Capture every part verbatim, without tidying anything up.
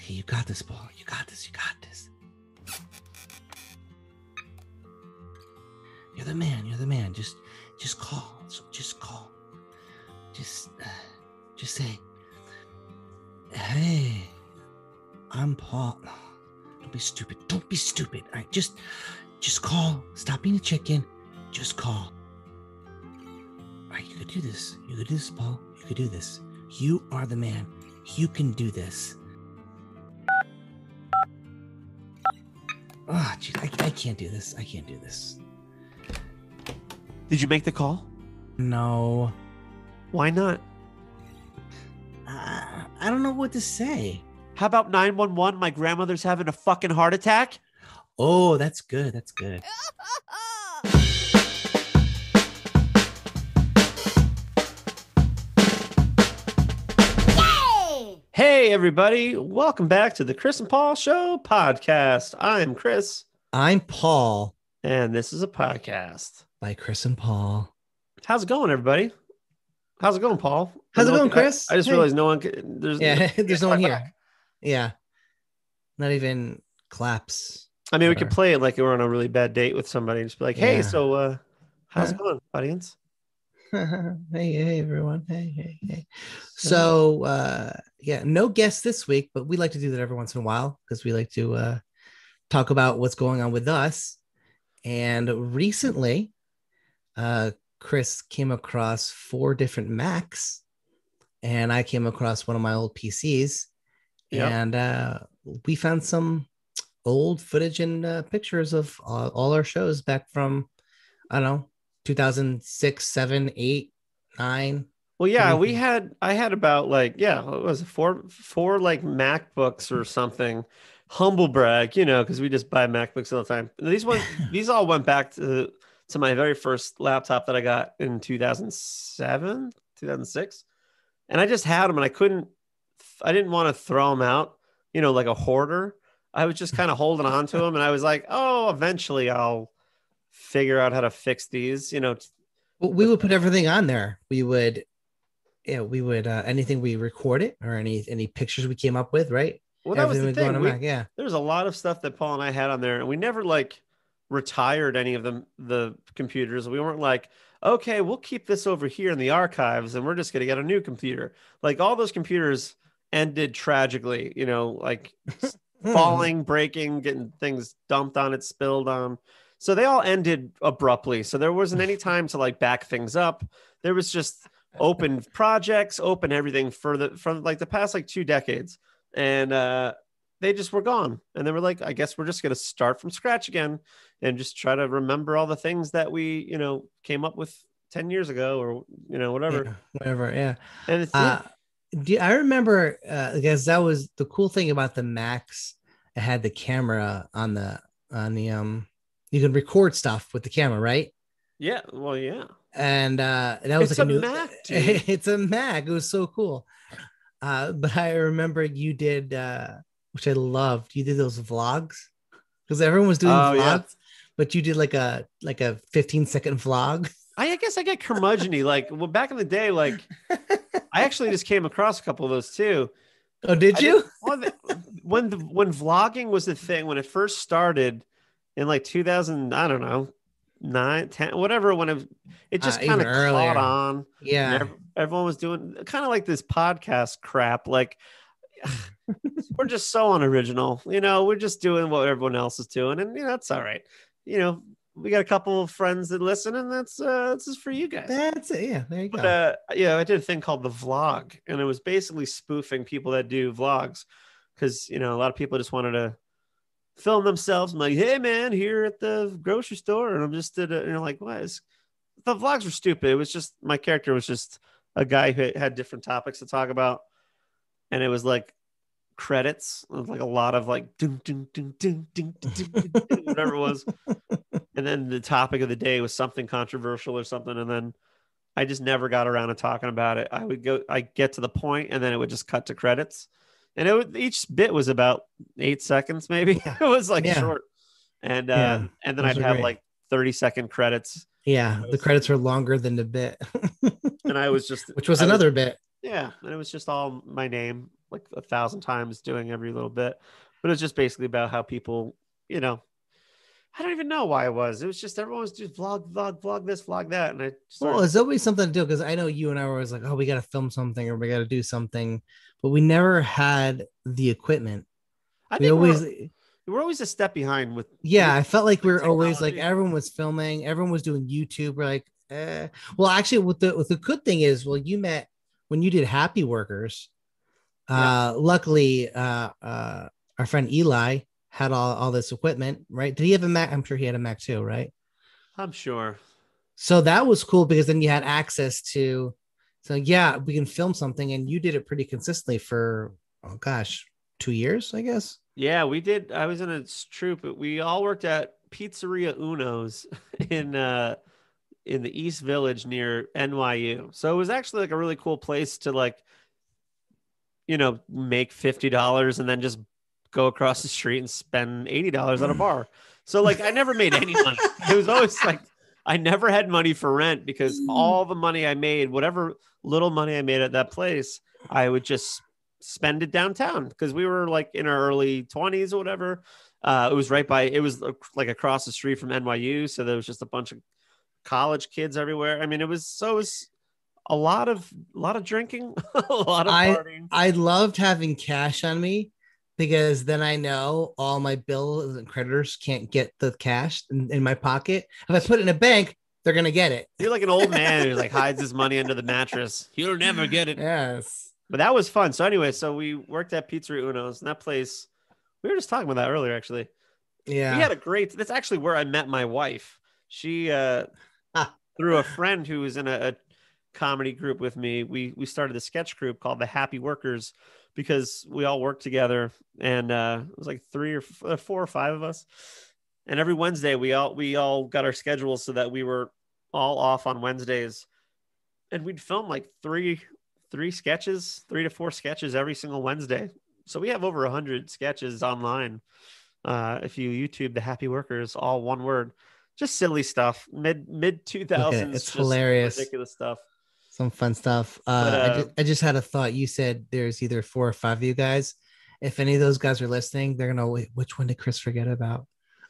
Okay, you got this, Paul. You got this. You got this. You're the man. You're the man. Just, just call. Just call. Just, uh, just say, "Hey, I'm Paul." No, don't be stupid. Don't be stupid. All right, just, just call. Stop being a chicken. Just call. All right, you could do this. You could do this, Paul. You could do this. You are the man. You can do this. Oh, geez, I, I can't do this. I can't do this. Did you make the call? No. Why not? Uh, I don't know what to say. How about nine one one? My grandmother's having a fucking heart attack. Oh, that's good. That's good. Hey, everybody. Welcome back to the Chris and Paul Show podcast. I'm Chris. I'm Paul. And this is a podcast By Chris and Paul. How's it going, everybody? How's it going, Paul? How's it no going, one, Chris? I, I just hey. realized no one can, there's Yeah, there's no one here. back. Yeah. Not even claps. I mean, or... we could play it like we're on a really bad date with somebody and just be like, hey, yeah. so uh, how's huh? it going, audience? hey, hey, everyone. Hey, hey, hey. So, uh, yeah, no guests this week, but we like to do that every once in a while because we like to uh, talk about what's going on with us. And recently, uh, Chris came across four different Macs, and I came across one of my old P Cs, yep. and uh, we found some old footage and uh, pictures of all, all our shows back from, I don't know, two thousand six, seven, eight, nine. Well, yeah, we had, I had about like, yeah, what was it, four, four like MacBooks or something. Humble brag, you know, because we just buy MacBooks all the time. These ones, these all went back to, to my very first laptop that I got in two thousand seven, two thousand six. And I just had them and I couldn't, I didn't want to throw them out, you know, like a hoarder. I was just kind of holding on to them. And I was like, oh, eventually I'll figure out how to fix these, you know. Well, we would put everything on there. We would, yeah, we would, uh, anything we recorded or any, any pictures we came up with, right? Well, that everything was the thing. We, yeah. There was a lot of stuff that Paul and I had on there, and we never like retired any of them, the computers. We weren't like, okay, we'll keep this over here in the archives and we're just going to get a new computer. Like all those computers ended tragically, you know, like falling, breaking, getting things dumped on it, spilled on. So they all ended abruptly. So there wasn't any time to like back things up. There was just open projects, open everything for the, from like the past like two decades. And uh, they just were gone. And they were like, I guess we're just going to start from scratch again and just try to remember all the things that we, you know, came up with ten years ago or, you know, whatever. Yeah, whatever. Yeah. And it's, uh, do, I remember, uh, because that was the cool thing about the Macs. It had the camera on the, on the, um, you can record stuff with the camera, right? Yeah. Well, yeah. And uh, that was it's like a, a new Mac, dude. It's a Mac. It was so cool. Uh, but I remember you did, uh, which I loved. You did those vlogs because everyone was doing oh, vlogs, yeah. but you did like a like a fifteen second vlog. I guess I get curmudgeon-y. Like, well, back in the day, like I actually just came across a couple of those too. Oh, did you? Did, well, the, when the when vlogging was the thing, when it first started in like two thousand, I don't know, nine, ten, whatever. When it it just uh, kind of caught on. Yeah. Everyone was doing kind of like this podcast crap. Like we're just so unoriginal, you know, we're just doing what everyone else is doing. And, you know, that's all right. You know, we got a couple of friends that listen and that's, uh, that's just for you guys. That's it. Yeah. There you but, go. Uh, yeah. I did a thing called the vlog and it was basically spoofing people that do vlogs. Cause, you know, a lot of people just wanted to film themselves. I'm like, hey man, here at the grocery store. And I'm just did it. You know, like, what is the vlogs were stupid. It was just, my character was just a guy who had different topics to talk about. And it was like credits, it was like a lot of like, dun, dun, dun, dun, dun, dun, dun, dun, whatever it was. And then the topic of the day was something controversial or something. And then I just never got around to talking about it. I would go, I get to the point and then it would just cut to credits. And it would, each bit was about eight seconds, maybe. It was like yeah. short. And, uh, yeah, and then I'd have great. like thirty second credits. Yeah. The credits were longer than the bit. And I was just, which was I another was, bit. Yeah. And it was just all my name, like a thousand times doing every little bit. But it's just basically about how people, you know, I don't even know why it was. It was just everyone was just vlog, vlog, vlog this, vlog that. And I started. Well, there's always something to do because I know you and I were always like, oh, we got to film something or we got to do something, but we never had the equipment. I We think always, we're, we're always a step behind with. yeah, I felt like we with were always like technology. everyone was filming, everyone was doing YouTube. We're like, eh. Well, actually, what the what the good thing is, well, you met when you did Happy Workers. Yeah. Uh, luckily, uh, uh, our friend Eli had all, all this equipment, right? Did he have a Mac? I'm sure he had a Mac too, right? I'm sure. So that was cool because then you had access to, so yeah, we can film something, and you did it pretty consistently for, oh gosh, two years, I guess. Yeah, we did. I was in a troop, but we all worked at Pizzeria Uno's in uh in the East Village near N Y U. So it was actually like a really cool place to like, you know, make fifty dollars and then just go across the street and spend eighty dollars at a bar. So like I never made any money. It was always like I never had money for rent because all the money I made, whatever little money I made at that place, I would just spend it downtown because we were like in our early twenties or whatever. Uh, it was right by, it was like across the street from N Y U. So there was just a bunch of college kids everywhere. I mean, it was so it was a lot of a lot of drinking, a lot of I partying. I loved having cash on me because then I know all my bills and creditors can't get the cash in, in my pocket. If I put it in a bank, they're gonna get it. You're like an old man who like hides his money under the mattress. You'll never get it. Yes. But that was fun. So anyway, so we worked at Pizzeria Uno's, and that place, we were just talking about that earlier, actually. Yeah. We had a great, that's actually where I met my wife. She, uh, Ah. through a friend who was in a, a comedy group with me, we we started a sketch group called the Happy Workers because we all worked together, and uh, it was like three or f- four or five of us. And every Wednesday, we all we all got our schedules so that we were all off on Wednesdays, and we'd film like three three sketches, three to four sketches every single Wednesday. So we have over a hundred sketches online. Uh, if you YouTube the Happy Workers, all one word, just silly stuff, mid mid two thousands, It's just hilarious. ridiculous stuff. Some fun stuff. Uh, But, I uh, just I just had a thought. You said there's either four or five of you guys. If any of those guys are listening, they're gonna wait. Which one did Chris forget about?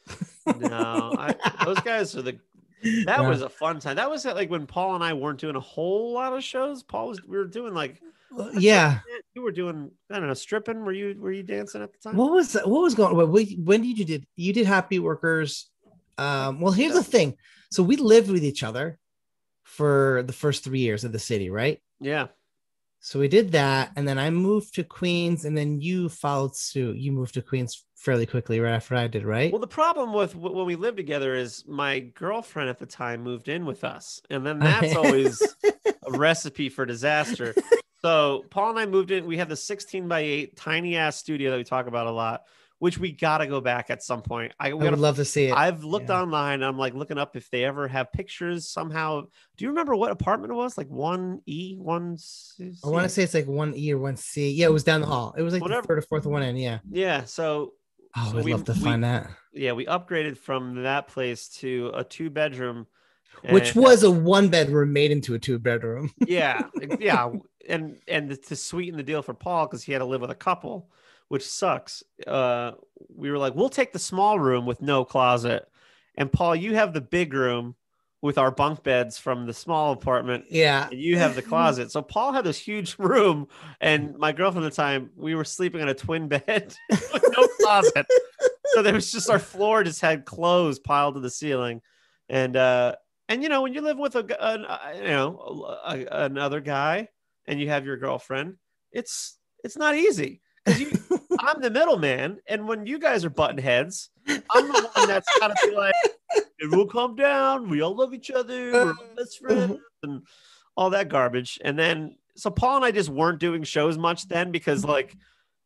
No, I, those guys are the. That Yeah. was a fun time. That was like when Paul and I weren't doing a whole lot of shows. Paul was. We were doing like. Uh, yeah. You were doing. I don't know, stripping. Were you? Were you dancing at the time? What was what was going? Well, we, when did you did you did Happy Workers? Um, well, here's the thing. So we lived with each other for the first three years of the city, right? Yeah. So we did that, and then I moved to Queens, and then you followed suit. You moved to Queens fairly quickly right after I did, right? Well, the problem with w- when we lived together is my girlfriend at the time moved in with us, and then that's always a recipe for disaster. So Paul and I moved in. We have the sixteen by eight tiny ass studio that we talk about a lot, which we got to go back at some point. I, I gotta, would love to see it. I've looked Yeah. online. I'm like looking up if they ever have pictures somehow. Do you remember what apartment it was? Like one E, one C? I want to say it's like one E or one C. Yeah, it was down the hall. It was like Whatever. the third or fourth one in. Yeah. Yeah. So, Oh, so I'd we, love to we, find that. Yeah, we upgraded from that place to a two bedroom, Which and, was a one bedroom made into a two bedroom. yeah, yeah, and and to sweeten the deal for Paul because he had to live with a couple, which sucks. Uh, we were like, we'll take the small room with no closet, and Paul, you have the big room with our bunk beds from the small apartment. Yeah. And you have the closet. So Paul had this huge room, and my girlfriend at the time, we were sleeping on a twin bed with no closet. So there was just our floor just had clothes piled to the ceiling, and uh, and you know when you live with a, a you know a, a, another guy and you have your girlfriend, it's it's not easy because you I'm the middleman, and when you guys are button heads, I'm the one that's got to be like, we'll calm down. We all love each other. We're all best friends and all that garbage. And then so Paul and I just weren't doing shows much then because like.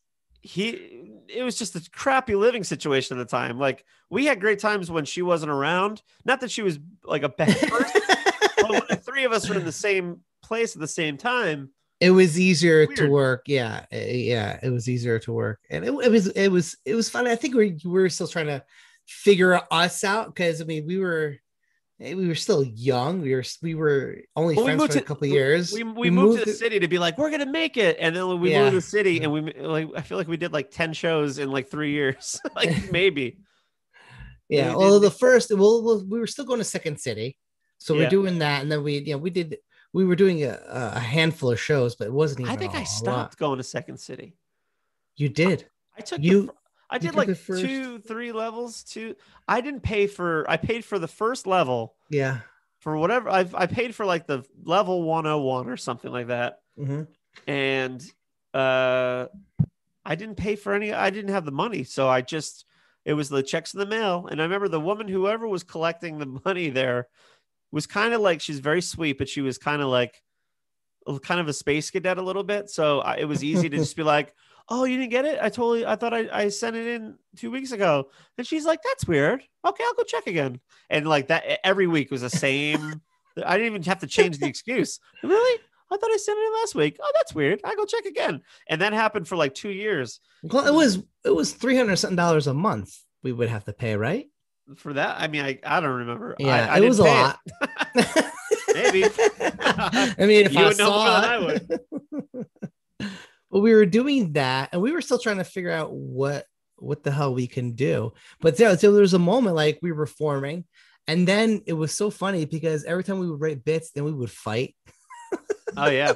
He it was just a crappy living situation at the time. Like we had great times when she wasn't around. Not that she was like a bad person, but when the three of us were in the same place at the same time, it was easier weird. to work. Yeah, yeah, it was easier to work, and it, it was it was it was fun. I think we we were still trying to figure us out because I mean we were we were still young. We were we were only Well, we friends moved for a to couple of we years. we We moved to moved. the city to be like we're gonna make it, and then we moved to Yeah. the city, and we like I feel like we did like ten shows in like three years, like maybe. And Yeah. we Well, did, the first, well, well, we were still going to Second City, so we're yeah. doing that, and then we, you know, we did, we were doing a, a handful of shows, but it wasn't I even a, think I a lot. stopped going to Second City. You did. I took the You fir- I you did took like the first. two, three levels. Two. I didn't pay for. I paid for the first level Yeah. for whatever. I I paid for like the level one oh one or something like that, Mm-hmm. and uh, I didn't pay for any. I didn't have the money, so I just it was the checks in the mail. And I remember the woman, whoever was collecting the money there, was kind of like she's very sweet, but she was kind of like kind of a space cadet a little bit. So I, it was easy to just be like, "Oh, you didn't get it? I totally, I thought I, I sent it in two weeks ago." And she's like, "That's weird. Okay, I'll go check again." And like that every week was the same. I didn't even have to change the excuse. Really? I thought I sent it in last week. Oh, that's weird. I go check again. And that happened for like two years. Well, it was it was three hundred something dollars a month we would have to pay, right? For that, I mean, I, I don't remember. Yeah, I, I it didn't was a pay lot. it. Maybe. I mean, if You I would know more saw than I it, would. but we were doing that, and we were still trying to figure out what what the hell we can do. But there, so there was a moment like we were forming, and then it was so funny because every time we would write bits, then we would fight. Oh yeah.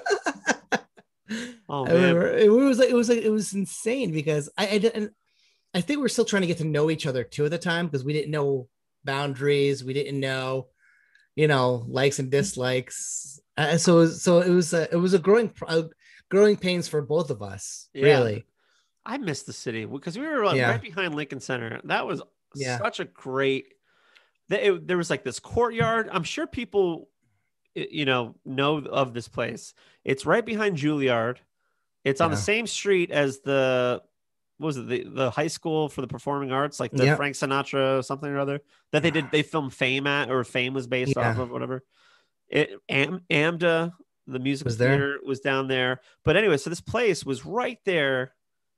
Oh And we man. were, it was like it was like it was insane because I, I didn't. I think we are still trying to get to know each other too at the time because we didn't know boundaries, we didn't know, you know, likes and dislikes. Uh, so so it was a, it was a growing a growing pains for both of us, Yeah. really. I missed the city because we were like, Yeah. right behind Lincoln Center. That was Yeah. such a great. It, there was like this courtyard. I'm sure people, you know, know of this place. It's right behind Juilliard. It's on Yeah. the same street as the what was it the, the high school for the performing arts, like the Yep. Frank Sinatra something or other that they did. They filmed Fame at, or Fame was based Yeah. off of, whatever. It Am, AMDA, the musical Was there. theater, was down there. But anyway, so this place was right there,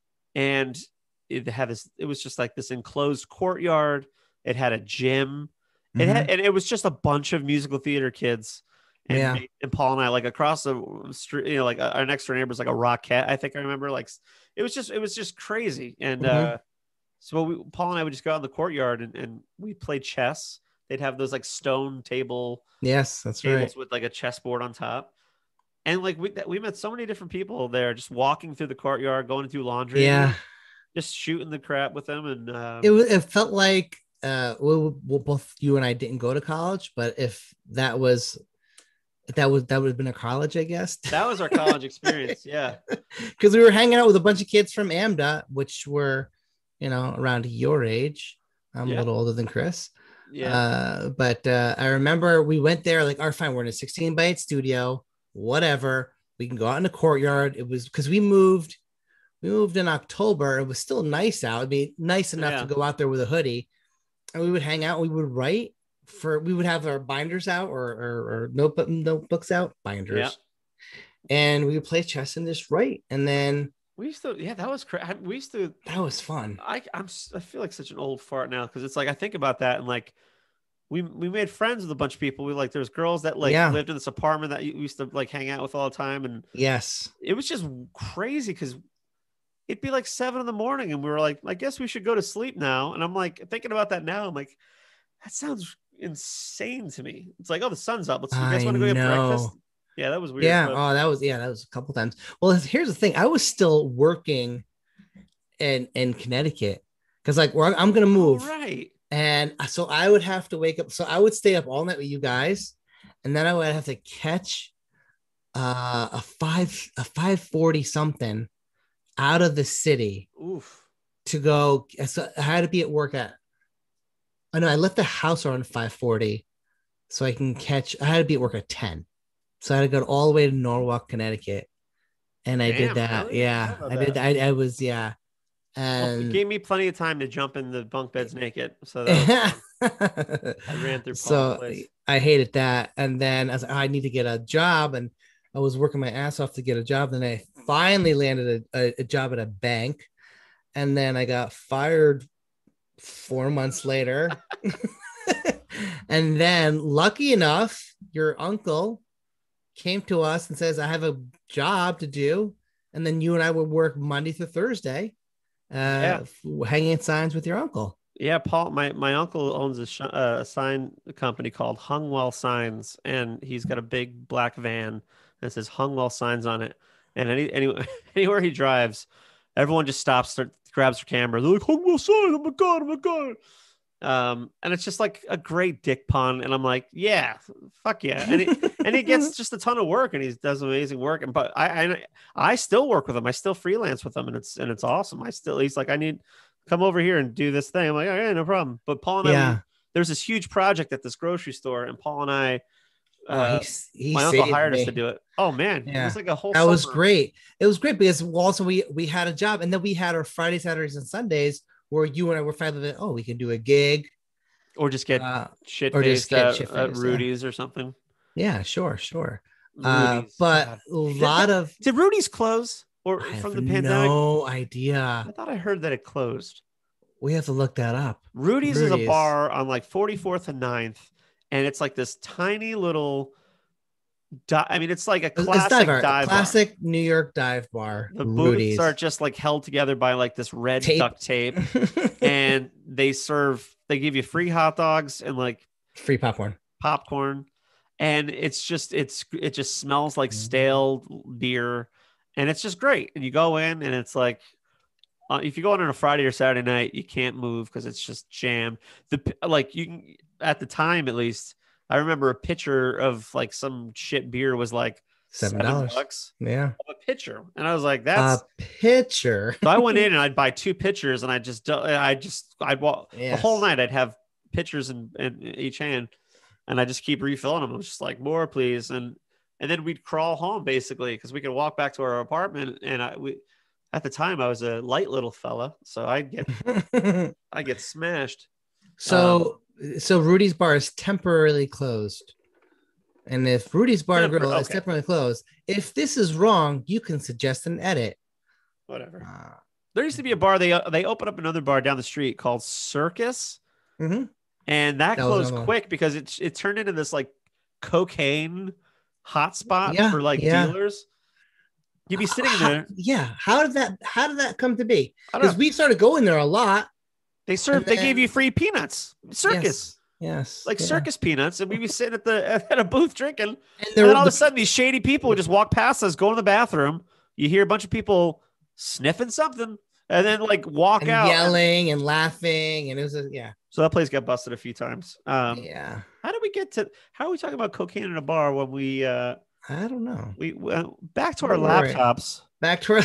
and it had this. It was just like this enclosed courtyard. It had a gym. It had, Mhm. and it was just a bunch of musical theater kids. And, Yeah. me- and Paul and I, like across the street, you know, like our next door neighbor was like a Rockette. I think I remember, like it was just, it was just crazy. And Mhm. uh, so we, Paul and I would just go out in the courtyard and, and we played chess. They'd have those like stone table Yes, that's tables right. with like a chessboard on top. And like we we met so many different people there, just walking through the courtyard, going to do laundry, Yeah. just shooting the crap with them. And um, It was. It felt like uh, well, well, both you and I didn't go to college, but if that was that was that would have been a college, I guess. that was our college experience. Yeah. Because we were hanging out with a bunch of kids from AMDA, which were, you know, around your age. I'm Yeah. a little older than Chris. Yeah. Uh, but uh, I remember we went there like, all right, fine, we're in a sixteen by eight studio, whatever. We can go out in the courtyard. It was because we moved, we moved in October. It was still nice out. It'd be nice enough Yeah. to go out there with a hoodie, and we would hang out. We would write for. We would have our binders out or or, or notebook notebooks out, binders, Yeah. and we would play chess and just write. And then We used to, yeah, that was crazy. We used to, that was fun. I, I'm, I feel like such an old fart now because it's like I think about that and like we we made friends with a bunch of people. We like there's girls that like Yeah. lived in this apartment that we used to like hang out with all the time, and Yes. it was just crazy because it'd be like seven in the morning and we were like, I guess we should go to sleep now. And I'm like thinking about that now. I'm like, that sounds insane to me. It's like, oh, the sun's up. Let's you guys I want to go get know. breakfast? Yeah, that was weird. Yeah. but- Oh, that was yeah, that was a couple times. Well, here's the thing. I was still working in in Connecticut because like we're, I'm gonna move, Oh, right. and so I would have to wake up. So I would stay up all night with you guys, and then I would have to catch uh, a five a five forty something out of the city Oof. to go. So I had to be at work at. I know I left the house around five forty, so I can catch. I had to be at work at ten. So I had to go all the way to Norwalk, Connecticut, and I Damn, did that. really? Yeah, How I about did. that? I, I was yeah, Well, it and gave me plenty of time to jump in the bunk beds naked. So that was fun. I ran through Paul's so place. I hated that. And then I was like, oh, I need to get a job, and I was working my ass off to get a job. Then I finally landed a, a, a job at a bank, and then I got fired four months later. And then, lucky enough, your uncle came to us and says, I have a job to do. And then you and I would work Monday through Thursday, Yeah. uh, hanging signs with your uncle. Yeah, Paul, my, my uncle owns a, sh- uh, a sign company called Hungwell Signs, and he's got a big black van that says Hungwell Signs on it. And any, any anywhere he drives, everyone just stops, start, grabs their camera. They're like, Hungwell Signs, oh my God, oh my God. Um, and it's just like a great dick pun. And I'm like, yeah, fuck yeah. And he, and he gets just a ton of work and he does amazing work. And, but I, I, I still work with him. I still freelance with him and it's, and it's awesome. I still, he's like, I need come over here and do this thing. I'm like, oh, yeah, no problem. But Paul and I, we, Yeah. there's this huge project at this grocery store and Paul and I, Oh, he, uh, he my uncle saved hired us to me. do it. Oh man. It Yeah. was like a whole That summer. was great. It was great because also we, we had a job and then we had our Friday, Saturdays, and Sundays where you and I were finally, oh, we can do a gig. Or just get Uh, shit or just faced get at, shit at faced. Rudy's or something. Yeah, sure, sure. Uh, Rudy's. but God. a lot of Did Rudy's close or I from have the pandemic? no idea. I thought I heard that it closed. We have to look that up. Rudy's, Rudy's. is a bar on like forty-fourth and ninth, and it's like this tiny little. Di- I mean, it's like a classic it's dive bar. dive Classic bar. New York dive bar. The Rudy's. booths are just like held together by like this red tape. duct tape, and they serve. They give you free hot dogs and like free popcorn. Popcorn, and it's just it's it just smells like stale beer, and it's just great. And you go in, and it's like. Uh, if you go on on a Friday or Saturday night, you can't move because it's just jammed. The like you can at the time at least. I remember a pitcher of like some shit beer was like seven seven dollars bucks. Yeah, a pitcher, and I was like, "That's a pitcher." So I went in and I'd buy two pitchers, and I just I just I'd walk yes. the whole night. I'd have pitchers in, in each hand, and I just keep refilling them. I was just like, "More, please," and and then we'd crawl home basically because we could walk back to our apartment, and I we. At the time, I was a light little fella, so I get I get smashed. So, um, so Rudy's bar is temporarily closed, and if Rudy's bar and grill okay. is temporarily closed, if this is wrong, you can suggest an edit. Whatever. Uh, there used to be a bar. They they opened up another bar down the street called Circus, mm-hmm. and that, that closed quick because it it turned into this like cocaine hotspot yeah, for like yeah. dealers. You'd be sitting how, there. Yeah. How did that, how did that come to be? Because we started going there a lot. They served, then, they gave you free peanuts, circus. Yes. yes like yeah. circus peanuts. And we'd be sitting at the, at a booth drinking. And, and then all the, of a sudden these shady people would just walk past us, go in the bathroom. You hear a bunch of people sniffing something and then like walk and out. Yelling and, and laughing. And it was, a, yeah. So that place got busted a few times. Um, yeah. How did we get to, how are we talking about cocaine in a bar when we, uh, I don't know. We went back to our laptops. Back to our.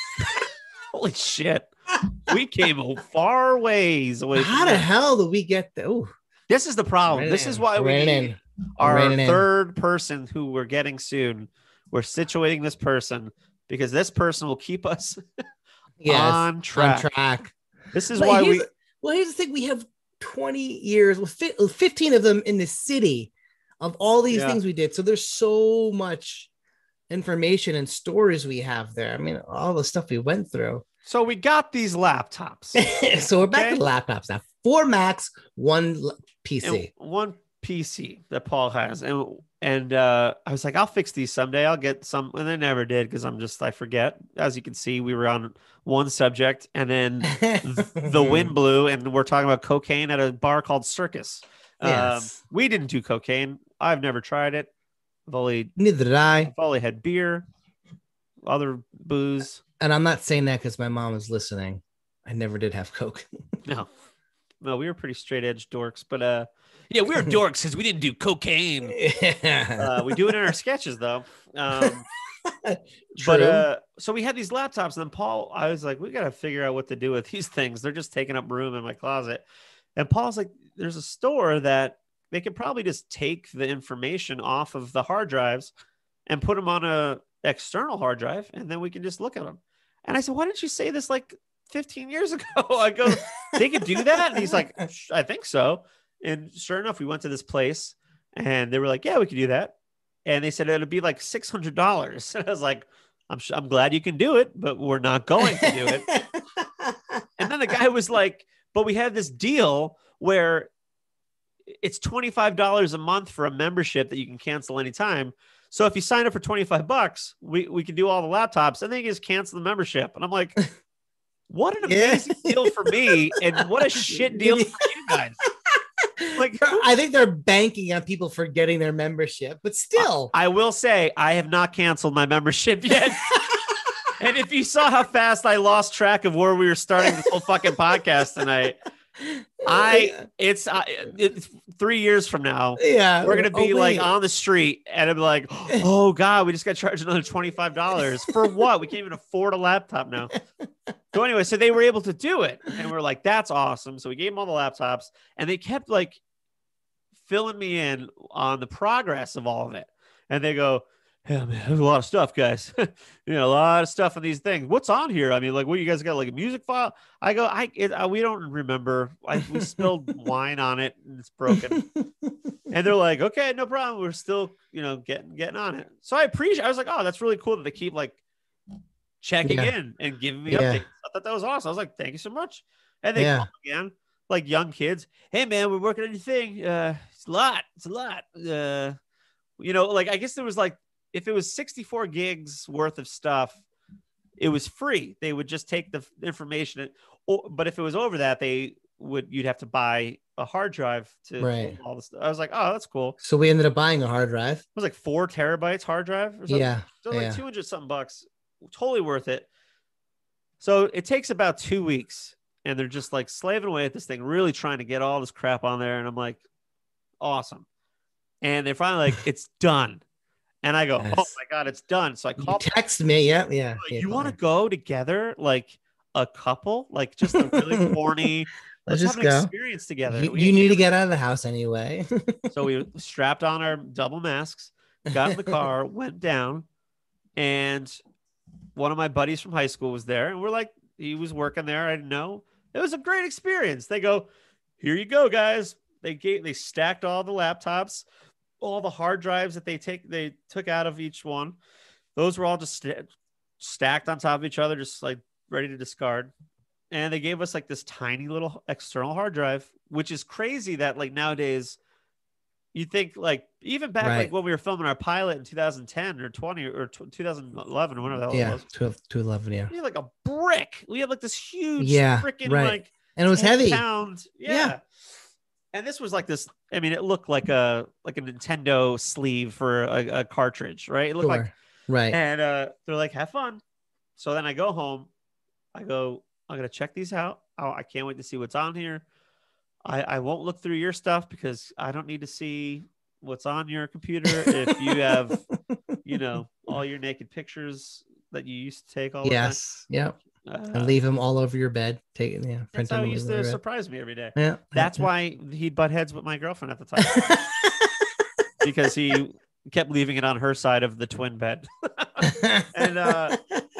Holy shit! We came a far ways away. How the hell did we get there? Ooh. This is the problem. Right this in. is why right we need in. our right third in. person who we're getting soon. We're situating this person because this person will keep us yes, on track. On track. This is but why we. Well, here's the thing: we have twenty years, well, fifteen of them in the city. Of all these yeah. things we did. So there's so much information and stories we have there. I mean, all the stuff we went through. So we got these laptops. so we're back okay? to the laptops now. Four Macs, one P C. And one P C that Paul has. And and uh, I was like, I'll fix these someday. I'll get some. And I never did because I'm just, I forget. As you can see, we were on one subject and then the wind blew and we're talking about cocaine at a bar called Circus. Yes. Um, we didn't do cocaine. I've never tried it. I've only neither did I. I've only had beer, other booze. And I'm not saying that because my mom is listening. I never did have coke. no, no, we were pretty straight edge dorks, but uh, yeah, we were dorks because we didn't do cocaine. Yeah. Uh, we do it in our sketches though. Um, but uh, so we had these laptops, and then Paul, I was like, we got to figure out what to do with these things. They're just taking up room in my closet. And Paul's like, there's a store that they could probably just take the information off of the hard drives and put them on a external hard drive, and then we can just look at them. And I said, why didn't you say this like fifteen years ago? I go, they could do that? And he's like, I think so. And sure enough, we went to this place, and they were like, yeah, we could do that. And they said it'd be like six hundred dollars. And I was like, I'm, I'm glad you can do it, but we're not going to do it. And then the guy was like, but we had this deal where it's twenty-five dollars a month for a membership that you can cancel anytime. So if you sign up for twenty-five bucks, we, we can do all the laptops and then you just cancel the membership. And I'm like, what an amazing yeah. deal for me. And what a shit deal for you guys. Like, I think they're banking on people forgetting their membership, but still. I, I will say I have not canceled my membership yet. And if you saw how fast I lost track of where we were starting this whole fucking podcast tonight, I it's uh, it's three years from now. Yeah, we're gonna be oh, like on the street, and I'm like, oh god, we just got charged another twenty-five dollars for what? We can't even afford a laptop now. So anyway, so they were able to do it, and we're like, that's awesome. So we gave them all the laptops, and they kept like filling me in on the progress of all of it, and they go, yeah, man, there's a lot of stuff, guys. You know, a lot of stuff on these things. What's on here? I mean, like, what, you guys got like a music file? I go, I, it, uh, we don't remember. I, we spilled wine on it and it's broken. And they're like, okay, no problem. We're still, you know, getting, getting on it. So I appreciate, I was like, oh, that's really cool that they keep like checking yeah. in and giving me yeah. updates. I thought that was awesome. I was like, thank you so much. And they yeah. call again, like young kids. Hey man, we're working on your thing. Uh, it's a lot. It's a lot. Uh, you know, like, I guess there was like, if it was sixty-four gigs worth of stuff, it was free. They would just take the information. Or, but if it was over that, they would, you'd have to buy a hard drive to right. all this stuff. I was like, oh, that's cool. So we ended up buying a hard drive. It was like four terabytes hard drive or something. Yeah. So like yeah. two hundred something bucks. Totally worth it. So it takes about two weeks and they're just like slaving away at this thing, really trying to get all this crap on there. And I'm like, awesome. And they're finally like, it's done. And I go, yes. oh my God, it's done. So I call. You text me. Yeah. Yeah. Like, yeah you want to go together? Like a couple, like just a really corny, let's, let's just have an go. Experience together. You, you need to get out of the house anyway. So we strapped on our double masks, got in the car, went down, and one of my buddies from high school was there. And we're like, he was working there. I didn't know. It was a great experience. They go, here you go, guys. They gave, they stacked all the laptops. All the hard drives that they take, they took out of each one. Those were all just st- stacked on top of each other, just like ready to discard. And they gave us like this tiny little external hard drive, which is crazy that like nowadays you think like even back right. like when we were filming our pilot in two thousand ten or twenty or twenty eleven or whatever the hell yeah, it was. twelve to eleven, yeah. We had like a brick. We had like this huge yeah, freaking right. like and it was heavy. Pound. Yeah. yeah. And this was like this, I mean, it looked like a like a Nintendo sleeve for a, a cartridge, right? It looked sure. like, right. And uh, they're like, have fun. So then I go home. I go, I'm going to check these out. Oh, I can't wait to see what's on here. I, I won't look through your stuff because I don't need to see what's on your computer. If you have, you know, all your naked pictures that you used to take all the yes. time. Yep. Uh, and leave them all over your bed. Take it, yeah. That's how he used to surprise me every day. Yeah, that's yeah. why he'd butt heads with my girlfriend at the time because he kept leaving it on her side of the twin bed. And uh,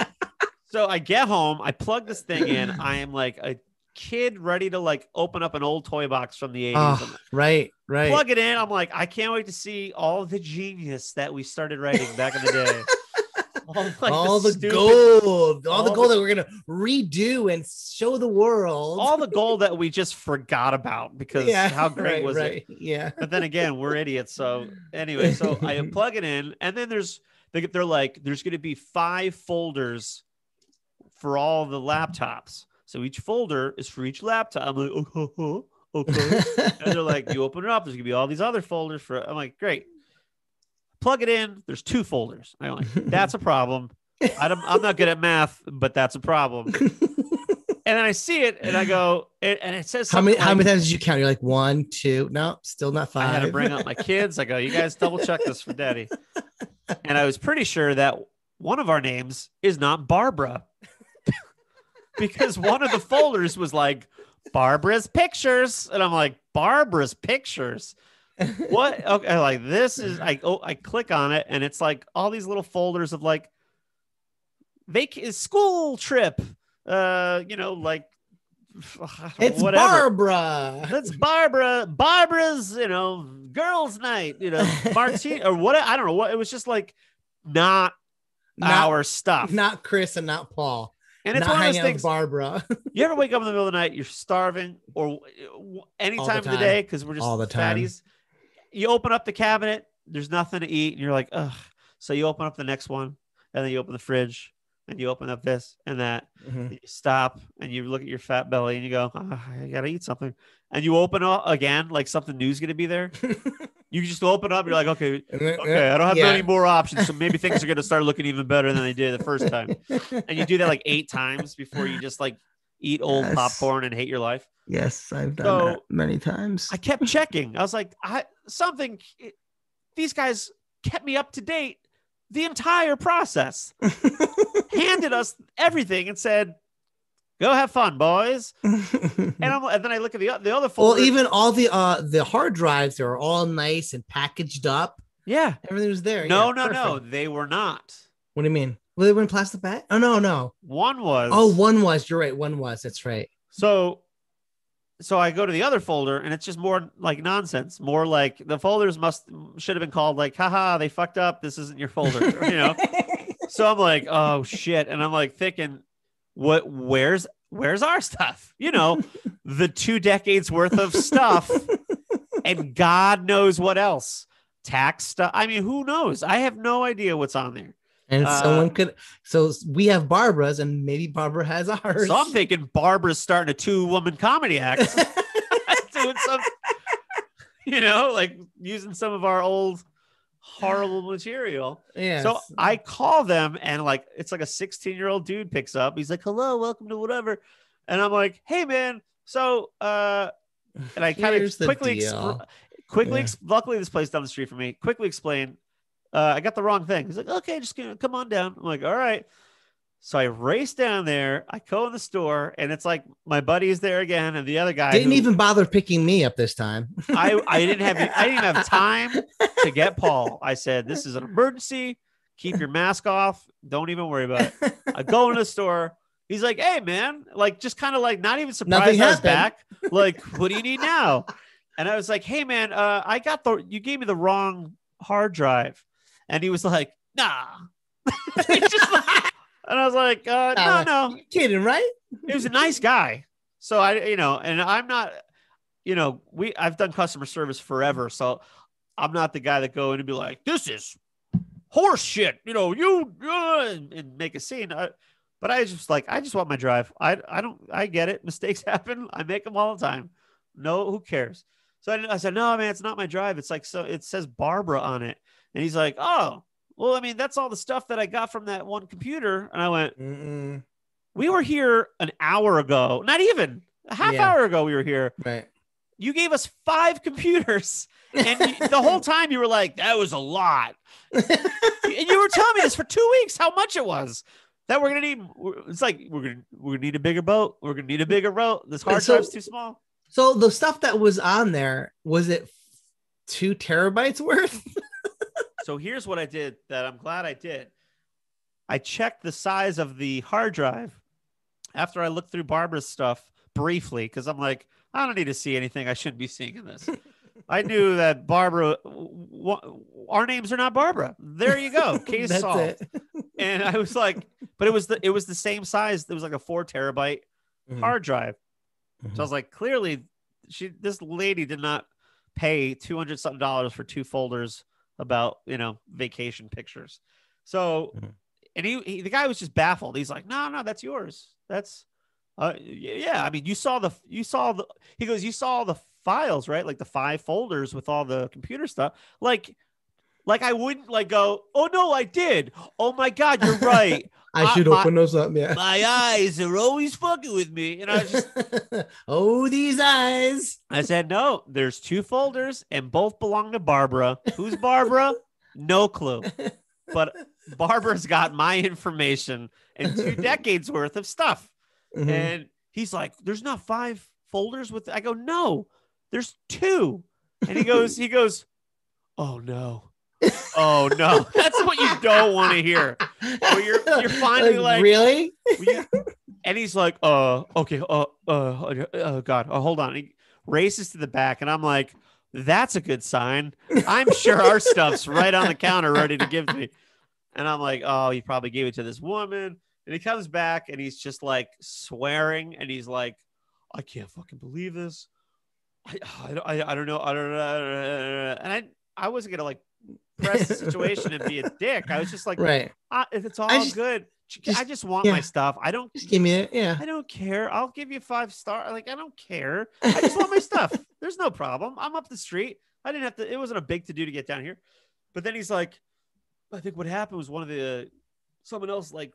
so I get home, I plug this thing in. I am like a kid ready to like open up an old toy box from the eighties. Oh, right, right. Plug it in. I'm like, I can't wait to see all the genius that we started writing back in the day. All, like all the, the stupid, gold, all, all the gold the, that we're going to redo and show the world. All the gold that we just forgot about because yeah, how great right, was right. it? Yeah. But then again, we're idiots. So anyway, so I plug it in and then there's, they, they're like, there's going to be five folders for all the laptops. So each folder is for each laptop. I'm like, oh, oh, oh, okay. And they're like, you open it up. There's going to be all these other folders for, I'm like, great. Plug it in. There's two folders. I'm like, that's a problem. I don't, I'm not good at math, but that's a problem. And then I see it, and I go, and, and it says how many like, how many times did you count? You're like one, two, no, still not five. I had to bring up my kids. I go, you guys double check this for Daddy. And I was pretty sure that one of our names is not Barbara, because one of the folders was like Barbara's pictures, and I'm like, Barbara's pictures. What? Okay, like this is I oh I click on it and it's like all these little folders of like vac school trip, uh, you know, like it's whatever. Barbara. That's Barbara. Barbara's, you know, girls' night, you know, Martine or what? I don't know what. It was just like not, not our stuff. Not Chris and not Paul. And it's Not one of those hanging out with things. Barbara. You ever wake up in the middle of the night, you're starving, or any All the time of the time. day because we're just All the time. fatties. You open up the cabinet, there's nothing to eat, and you're like, ugh. So you open up the next one, and then you open the fridge, and you open up this and that. Mhm. And you stop, and you look at your fat belly, and you go, oh, I gotta eat something. And you open up again, like something new's gonna be there. You just open up, you're like, okay, And then- okay, I don't have yeah. many more options, so maybe things are gonna start looking even better than they did the first time. And you do that like eight times before you just like eat old Yes. popcorn and hate your life. Yes, I've done So, that many times. I kept checking. I was like, I something. It, these guys kept me up to date the entire process. Handed us everything and said, "Go have fun, boys." And, I'm, and then I look at the the other folder. Well, even all the uh the hard drives are all nice and packaged up. Yeah, everything was there. No, yeah, no, perfect. no, they were not. What do you mean? Well, they were in plastic bag? Oh no, no. One was. Oh, one was. You're right. One was. That's right. So, so I go to the other folder, and it's just more like nonsense. More like the folders must should have been called like, haha, they fucked up. This isn't your folder, you know. So I'm like, oh shit, and I'm like thinking, what? Where's where's our stuff? You know, the two decades worth of stuff, and God knows what else. Tax stuff. I mean, who knows? I have no idea what's on there. And Uh, someone could, so we have Barbara's, and maybe Barbara has ours. So I'm thinking Barbara's starting a two-woman comedy act, doing some, you know, like using some of our old horrible material. Yeah. So I call them, and like it's like a sixteen-year-old dude picks up. He's like, "Hello, welcome to whatever," and I'm like, "Hey, man." So, uh, and I kind of quickly, exp- quickly, Yeah. ex- luckily this place down the street from me. Quickly explain. Uh, I got the wrong thing. He's like, okay, just gonna come on down. I'm like, all right. So I race down there. I go in the store, and it's like my buddy is there again, and the other guy didn't who, even bother picking me up this time. I I didn't have I didn't even have time to get Paul. I said, this is an emergency. Keep your mask off. Don't even worry about it. I go in the store. He's like, hey man, like just kind of like not even surprised Nothing I was happened. back. Like, what do you need now? And I was like, hey man, uh, I got the you gave me the wrong hard drive. And he was like, nah. He just like, and I was like, uh, no, no. You're kidding, right? He was a nice guy. So I, you know, and I'm not, you know, we I've done customer service forever. So I'm not the guy that go in and be like, this is horse shit. You know, you uh, and, and make a scene. I, but I just like, I just want my drive. I, I don't, I get it. Mistakes happen. I make them all the time. No, who cares? So I, I said, no, man, it's not my drive. It's like, so it says Barbara on it. And he's like, oh, well, I mean, that's all the stuff that I got from that one computer. And I went, Mm-mm. we were here an hour ago. Not even a half Yeah. hour ago. We were here. Right. You gave us five computers. And you, the whole time you were like, that was a lot. And you were telling me this for two weeks, how much it was. That we're going to need. It's like, we're going to we're gonna need a bigger boat. We're going to need a bigger boat. This hard So- drive's too small. So the stuff that was on there, was it two terabytes worth? So here's what I did that I'm glad I did. I checked the size of the hard drive after I looked through Barbara's stuff briefly, because I'm like, I don't need to see anything I shouldn't be seeing in this. I knew that Barbara, w- our names are not Barbara. There you go. Case That's solved. it. And I was like, but it was the it was the same size. It was like a four terabyte Mhm. hard drive. Mhm. So I was like, clearly, she this lady did not pay two hundred something dollars for two folders about, you know, vacation pictures. So, Mhm. and he, he the guy was just baffled. He's like, no, no, that's yours. That's, uh, yeah. I mean, you saw the you saw the. He goes, you saw the files, right? Like the five folders with all the computer stuff. Like, like I wouldn't like go, oh no, I did. Oh my God, you're right. I Uh, should my- open those up. Yeah. My eyes are always fucking with me. And I was just, Oh, these eyes. I said, no, there's two folders and both belong to Barbara. Who's Barbara? No clue. But Barbara's got my information and two decades worth of stuff. Mhm. And he's like, there's not five folders with, I go, no, there's two. And he goes, he goes, oh no. Oh no. That's what you don't want to hear. Where you're, you're finally like, really? you- and he's like, uh, okay, uh, uh, uh God, oh, hold on. He races to the back, and I'm like, that's a good sign. I'm sure our stuff's right on the counter, ready to give to me. And I'm like, oh, he probably gave it to this woman. And he comes back and he's just like swearing and he's like, I can't fucking believe this. I I, don't- I, I don't know. I don't know. And I I wasn't gonna like press the situation and be a dick. I was just like, right. ah, if it's all I just, good, just I just want yeah, my stuff. I don't just give me it. Yeah. I don't care. I'll give you five star. Like I don't care. I just want my stuff. There's no problem. I'm up the street. I didn't have to. It wasn't a big to do to get down here. But then he's like, I think what happened was one of the someone else like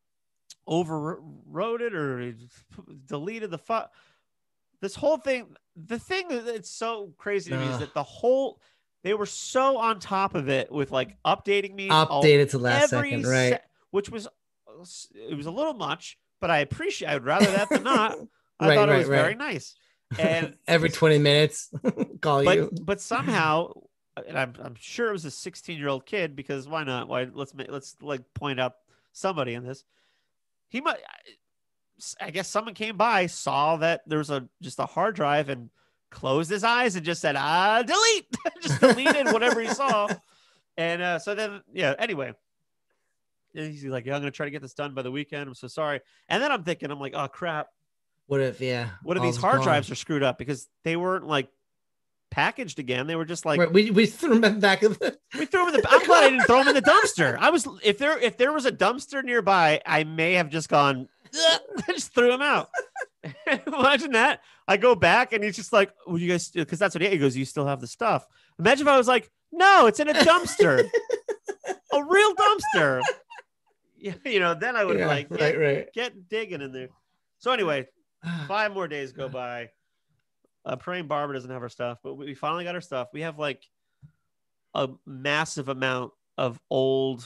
overwrote it or deleted the file. This whole thing, the thing that's so crazy to me is Ugh. that the whole they were so on top of it with like updating me all, Updated to last every second, right? se- which was it was a little much, but I appreciate. I would rather that than not. I right, thought it right, was right. very nice. And every twenty minutes, call but you. but somehow, and I'm I'm sure it was a sixteen year old kid because why not? Why let's make let's like point out somebody in this. He might. I guess someone came by, saw that there was a just a hard drive, and closed his eyes and just said, "Ah, delete." Just deleted whatever he saw. And uh, so then, yeah. Anyway, he's like, "Yeah, I'm gonna try to get this done by the weekend. I'm so sorry." And then I'm thinking, I'm like, "Oh crap! What if yeah? What if all these is hard gone. drives are screwed up because they weren't like packaged again? They were just like Right, we we threw them back of the. we threw them in the. I'm glad I didn't throw them in the dumpster. I was if there if there was a dumpster nearby, I may have just gone. I just threw him out. Imagine that. I go back and he's just like, "Well, you guys," because that's what he, he goes. You still have the stuff. Imagine if I was like, "No, it's in a dumpster, a real dumpster." Yeah, you know, then I would Yeah, like, get, right, right. get digging in there. So anyway, five more days go by. Uh, praying Barbara doesn't have her stuff, but we finally got her stuff. We have like a massive amount of old,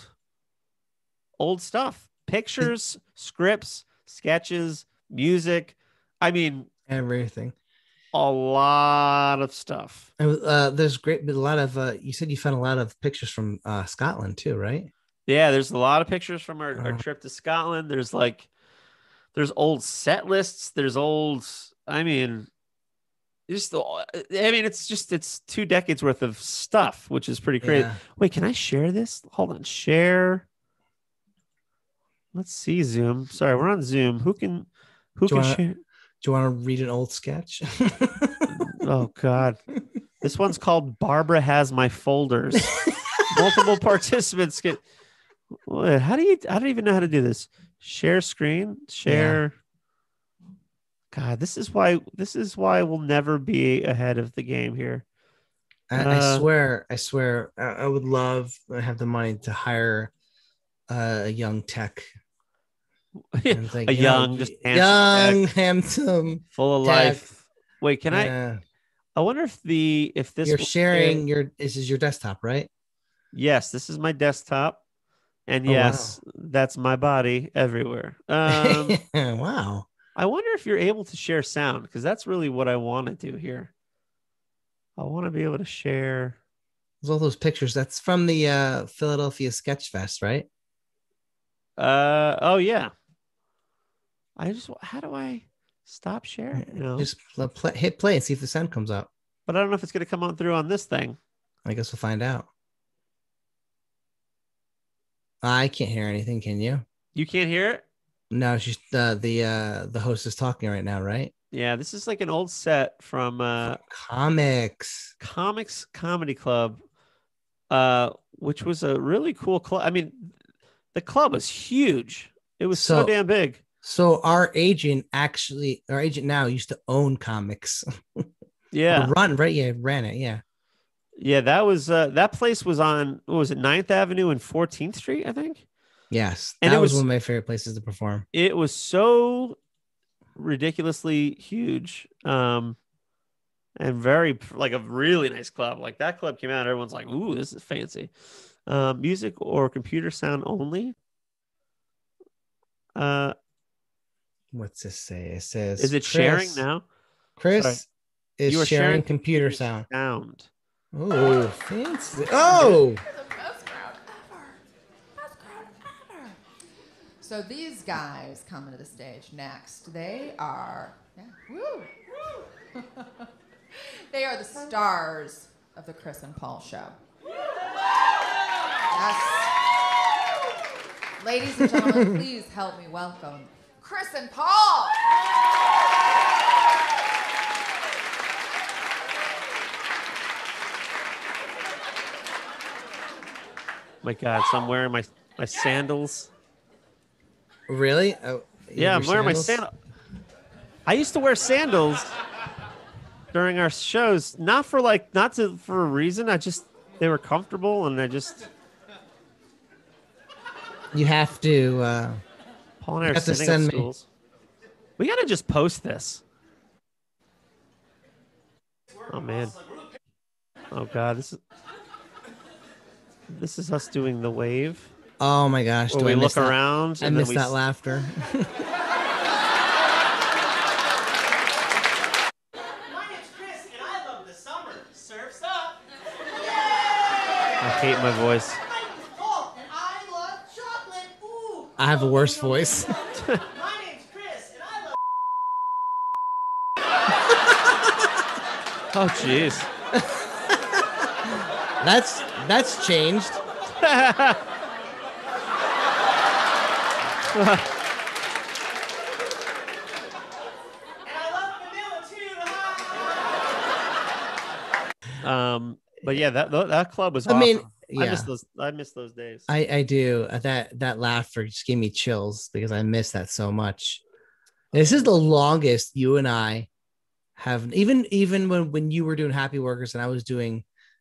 old stuff, pictures, scripts, sketches, music. I mean, Everything. a lot of stuff. Uh, there's great, but a lot of. Uh, you said you found a lot of pictures from uh, Scotland too, right? Yeah, there's a lot of pictures from our, our Uh, trip to Scotland. There's like, there's old set lists. There's old, I mean, just, the, I mean, it's just, it's two decades worth of stuff, which is pretty crazy. yeah. Wait, can I share this? Hold on, share. Let's see, Zoom. Sorry, we're on Zoom. Who can, who Do you can wanna, share? Do you want to read an old sketch? Oh God, this one's called "Barbara Has My Folders." Multiple participants get. How do you? I don't even know how to do this. Share screen. Share. Yeah. God, this is why. This is why we'll never be ahead of the game here. I, uh, I swear, I swear, I, I would love to have the money to hire uh, a young tech. And like, a you young, know, just young, tech, handsome, full of tech. Life. Wait, can yeah. I? I wonder if the if this you're sharing share... your this is your desktop, right? Yes, this is my desktop, and oh, yes, wow. That's my body everywhere. Um, wow. I wonder if you're able to share sound because that's really what I want to do here. I want to be able to share. There's all those pictures. That's from the uh, Philadelphia Sketch Fest, right? Uh oh yeah. I just how do I stop sharing? You know? Just play, hit play and see if the sound comes out. But I don't know if it's going to come on through on this thing. I guess we'll find out. I can't hear anything. Can you? You can't hear it? No, she's uh, the uh, the host is talking right now, right? Yeah, this is like an old set from uh, from comics, comics comedy club, uh, which was a really cool club. I mean, the club was huge. It was so, so damn big. So our agent actually, our agent now used to own comics. Yeah, or run right. Yeah, ran it. Yeah. Yeah, that was uh, that place was on what was it, ninth Avenue and fourteenth Street, I think. Yes, and that it was, was one of my favorite places to perform. It was so ridiculously huge, um, and very like a really nice club. Like that club came out, everyone's like, "Ooh, this is fancy." Uh, music or computer sound only. Uh, what's this say? It says, "Is it Chris, sharing now?" Chris Sorry. is you are sharing, sharing computer sound. Sound. Oh, fancy! Oh. So these guys coming to the stage next. They are, yeah, woo. They are the stars of the Chris and Paul show. Yes. Ladies and gentlemen, please help me welcome Chris and Paul. My God, so I'm wearing my, my sandals. Really? Oh, Yeah, I'm wearing sandals? my sandals. I used to wear sandals during our shows, not for like, not to, for a reason. I just, they were comfortable and I just. You have to, uh, Paul and I are sitting on stools. Me. We got to just post this. Oh, man. Oh, God. This is, this is us doing the wave. Oh, my gosh. Where we look that? around. I and missed then we that laughter. I hate my voice. I have a worse voice. My name's Chris, and I love. Oh, jeez. That's that's changed. um, but yeah, that that club was. I awesome. mean, yeah. I miss those. I miss those days. I I do. That that laughter just gave me chills because I miss that so much. This is the longest you and I have. Even even when when you were doing Happy Workers and I was doing,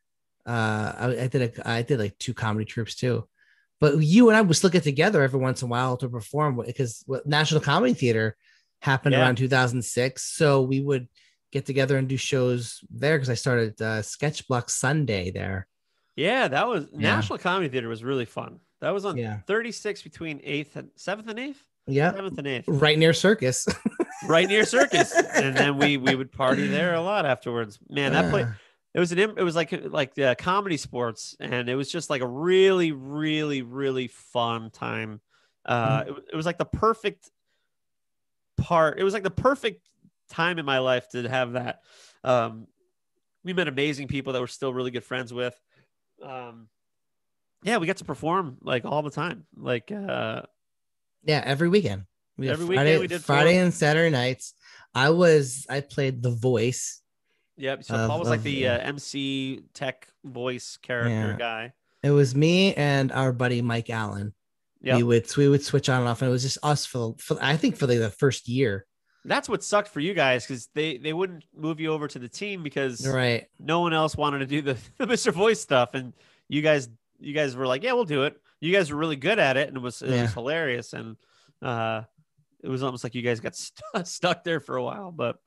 uh, I, I did a I did like two comedy troupes too. But you and I would still get together every once in a while to perform because National Comedy Theater happened yeah. around two thousand six. So we would get together and do shows there because I started uh, Sketch Block Sunday there. Yeah, that was yeah. National Comedy Theater was really fun. That was on yeah. thirty-six between eighth and seventh and eighth. Yeah, seventh and eighth, right near Circus. right near Circus, and then we we would party there a lot afterwards. Man, that uh. place. It was an it was like like uh, comedy sports, and it was just like a really, really, really fun time. Uh, mm-hmm. it, it was like the perfect part. It was like the perfect time in my life to have that. Um, we met amazing people that we're still really good friends with. Um, yeah, we got to perform like all the time. Like uh, yeah, every weekend. We every Friday, weekend we did Friday four. and Saturday nights. I was I played The Voice. Yep. So of, Paul was like the uh, M C tech voice character yeah. guy. It was me and our buddy Mike Allen. Yeah, we would we would switch on and off, and it was just us for, for I think for the, the first year. That's what sucked for you guys because they they wouldn't move you over to the team because right. no one else wanted to do the, the Mister Voice stuff, and you guys you guys were like, yeah, we'll do it. You guys were really good at it, and it was it yeah. was hilarious, and uh, it was almost like you guys got st- stuck there for a while. But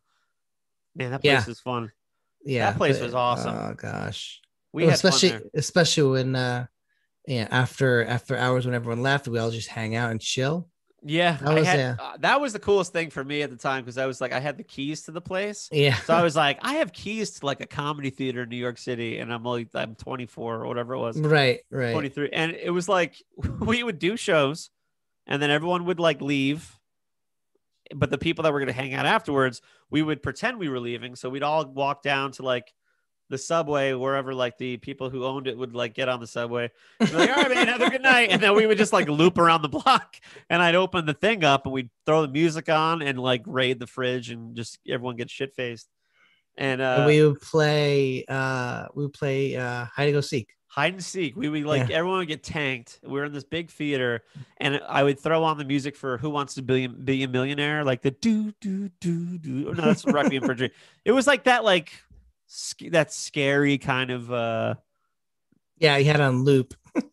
man, that place yeah. is fun. Yeah, that place but, was awesome. Oh gosh, we well, had especially fun there. especially when uh, yeah, after after hours when everyone left, we all just hang out and chill. Yeah, that was, I had, yeah. uh, that was the coolest thing for me at the time because I was like, I had the keys to the place. Yeah, so I was like, I have keys to like a comedy theater in New York City, and I'm only I'm twenty-four or whatever it was. Right, right, twenty-three, and it was like we would do shows, and then everyone would like leave. But the people that were going to hang out afterwards, we would pretend we were leaving. So we'd all walk down to like the subway, wherever like the people who owned it would like get on the subway. Be like, all right, man, have a good night. And then we would just like loop around the block, and I'd open the thing up and we'd throw the music on and like raid the fridge and just everyone gets shit faced. And, uh, and we would play, uh, we would play uh, hide and go seek. Hide and seek. We would like, yeah. everyone would get tanked. We were in this big theater, and I would throw on the music for Who Wants to Be, be a Millionaire, like the do, do, do, do. No, that's Requiem for a Dream. It was like that, like sc- that scary kind of. Uh... Yeah, you had it on loop.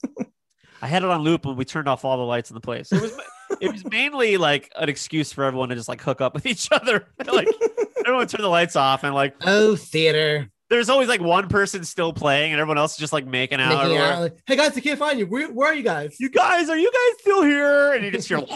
I had it on loop when we turned off all the lights in the place. It was, it was mainly like an excuse for everyone to just like hook up with each other. Like everyone turned the lights off and like, oh, theater. There's always like one person still playing and everyone else is just like making out. Making out like, hey guys, I can't find you. Where, where are you guys? You guys, are you guys still here? And you just hear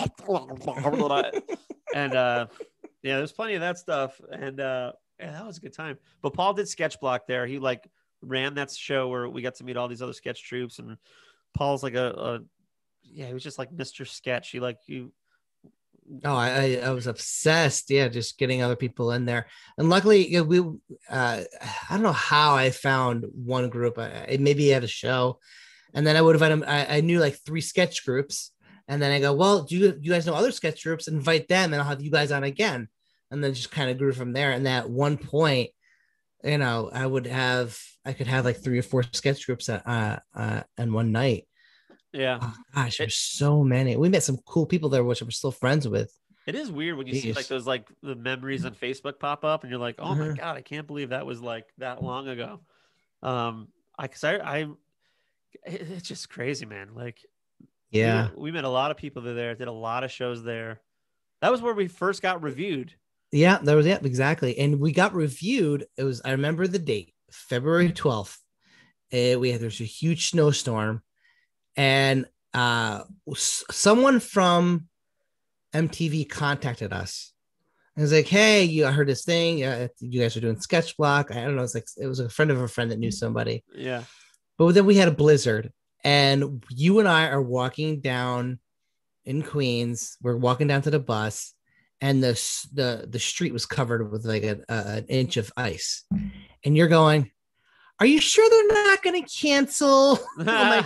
and uh yeah, there's plenty of that stuff. And uh yeah, that was a good time. But Paul did Sketch Block there. He like ran that show where we got to meet all these other sketch troops, and Paul's like a, a yeah, he was just like Mister Sketch. He like you Oh, I, I was obsessed. Yeah, just getting other people in there, and luckily, you know, we. Uh, I don't know how I found one group. I, maybe he had a show, and then I would invite him. I, I knew like three sketch groups, And then I go, well, do you, do you guys know other sketch groups? Invite them and I'll have you guys on again. And then just kind of grew from there. And at one point, you know, I would have, I could have like three or four sketch groups at, uh, uh, in one night. Yeah. Oh, gosh, It- there's so many. We met some cool people there, which we're still friends with. It is weird when you see Jeez. like those like the memories on Facebook pop up, and you're like, oh my Mhm. god, I can't believe that was like that long ago. Um, I cause I, I it- it's just crazy, man. Like, we Yeah. met, we met a lot of people there, did a lot of shows there. That was where we first got reviewed. Yeah, there was, yeah, exactly. And we got reviewed. It was, I remember the date, February twelfth. Uh, we had, there's a huge snowstorm, and uh, s- someone from M T V contacted us. It was like, hey, you I heard this thing. Uh, you guys are doing sketch block. I don't know. It's like, it was a friend of a friend that knew somebody. Yeah. But then we had a blizzard, and you and I are walking down in Queens. We're walking down to the bus, and the the the street was covered with like a, a, an inch of ice. And you're going, "Are you sure they're not going to cancel?" I'm like,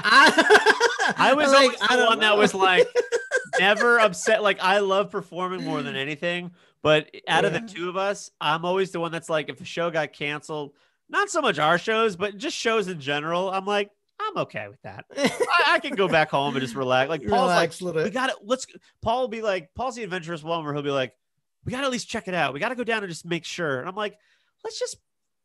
I, I was I'm always like, the I don't one that know. was like never upset. Like, I love performing more than anything, but out of the Yeah. two of us, I'm always the one that's like, if a show got canceled, not so much our shows, but just shows in general, I'm like, I'm okay with that. I, I can go back home and just relax. Like Paul's Relax a like, little we bit. got it. Let's. Paul will be like, Paul's the adventurous one where he'll be like, we got to at least check it out. We got to go down and just make sure. And I'm like, let's just.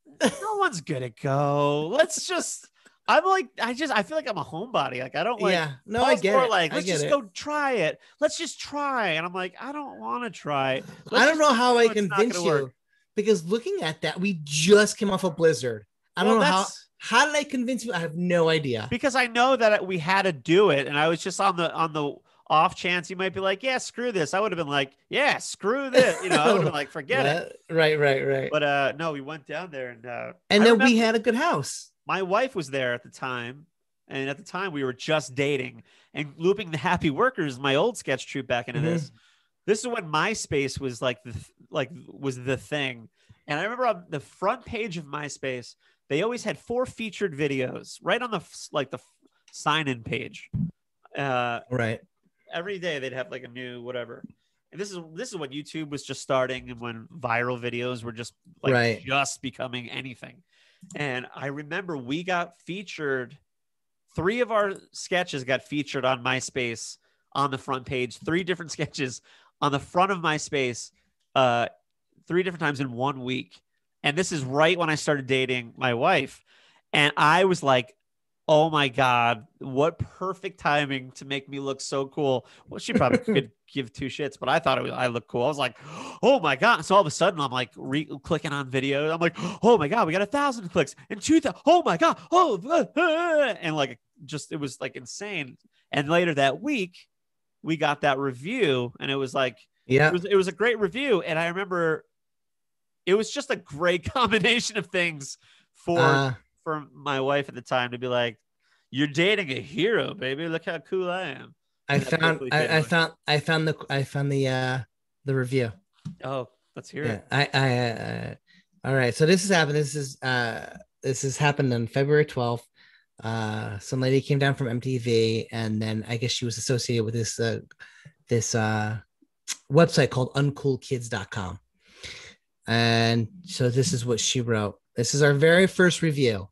No one's gonna go. Let's just. I'm like, I just, I feel like I'm a homebody. Like, I don't like. Yeah, no, I Paul's get more it. like, I let's get just it. go try it. Let's just try. And I'm like, I don't want to try. Let's I don't just know how I know it's not convince gonna you work. because looking at that, we just came off a blizzard. I Well, don't know how. that's How did I convince you? I have no idea. because I know that we had to do it, and I was just on the on the off chance you might be like, yeah, screw this. I would have been like, yeah, screw this. You know, I would have been like, forget it. Right, right, right. But uh, no, we went down there, and uh, And I then remember we had a good house. my wife was there at the time, and at the time we were just dating and looping the Happy Workers, my old sketch troupe, back into Mhm. this. This is when MySpace was like the like was the thing, and I remember on the front page of MySpace, they always had four featured videos right on the like the sign-in page. Uh, Right. every day they'd have like a new whatever. And this is this is when YouTube was just starting and when viral videos were just like Right. just becoming anything. And I remember we got featured. Three of our sketches got featured on MySpace on the front page. Three different sketches on the front of MySpace, uh, three different times in one week. And this is right when I started dating my wife. And I was like, oh my God, what perfect timing to make me look so cool. Well, she probably could give two shits, but I thought it was, I looked cool. I was like, oh my God. So all of a sudden I'm like re- clicking on videos. I'm like, oh my God, we got a thousand clicks and two thousand. Oh my God. Oh, uh, uh, and like, just, it was like insane. And later that week we got that review and it was like, Yeah. it was, it was a great review. And I remember it was just a great combination of things for, Uh, for my wife at the time to be like, you're dating a hero, baby. Look how cool I am. I And that found quickly faded I, I away. found I found the I found the uh the review. Oh, let's hear Yeah. it. I I uh, all right. So this has happened. This is uh this has happened on February twelfth. Uh some lady came down from M T V and then I guess she was associated with this uh this uh website called uncool kids dot com. And so this is what she wrote. This is our very first review.